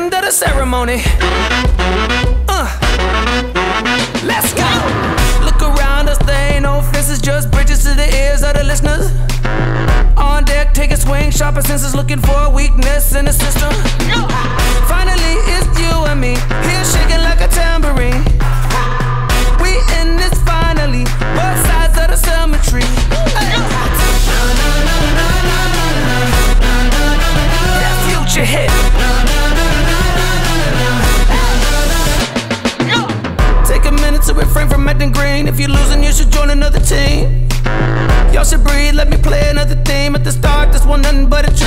end of the ceremony. Let's go. Look around us, there ain't no fences, just bridges to the ears of the listeners. On deck, take a swing, sharper senses, looking for a weakness in the system. Finally, it's you and me, here shaking like a tambourine. We in this finally, both sides of the cemetery. That future hit. Take a minute to refrain from acting green. If you're losing, you should join another team. Y'all should breathe, let me play another theme. At the start, this one nothing but a